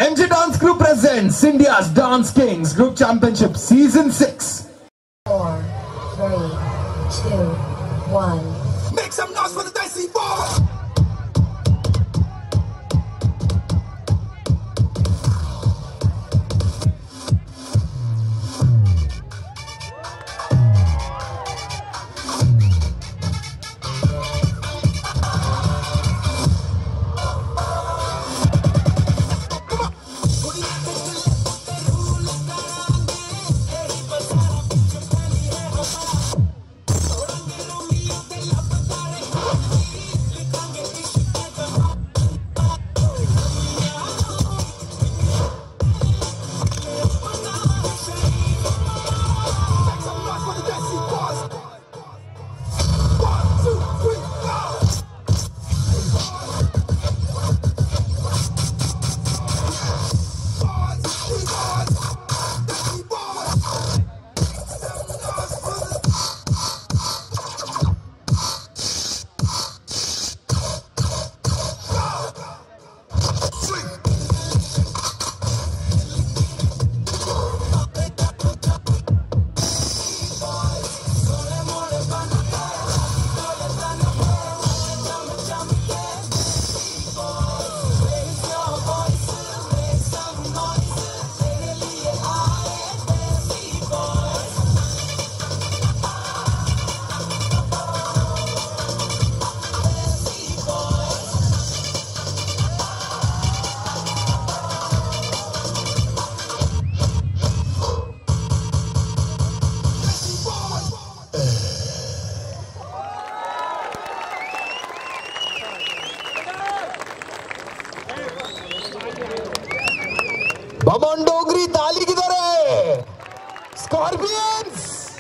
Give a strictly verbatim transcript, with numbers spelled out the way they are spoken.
M J Dance Crew presents India's Dance Kings Group Championship Season six. Four, three, two, one. Make some noise for the Desi Boyz! Boman Dogri ताली किधर है? Scorpions